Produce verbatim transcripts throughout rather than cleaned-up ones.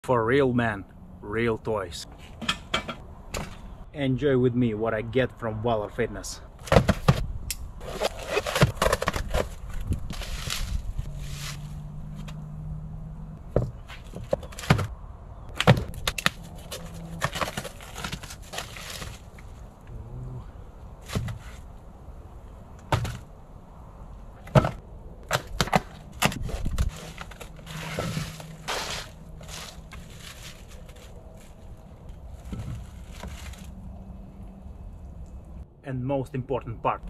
For real men, real toys. Enjoy with me what I get from Valor Fitness. And most important part.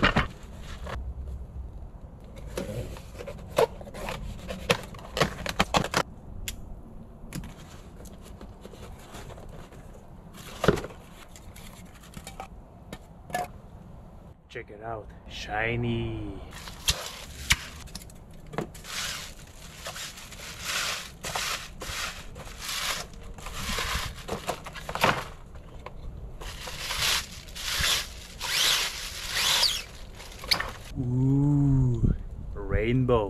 Check it out, shiny. Ooh, rainbow.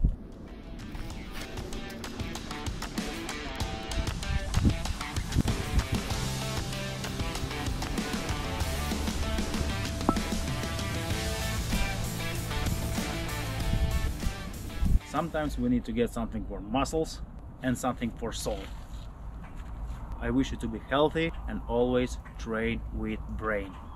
Sometimes we need to get something for muscles and something for soul. I wish you to be healthy and always train with brain.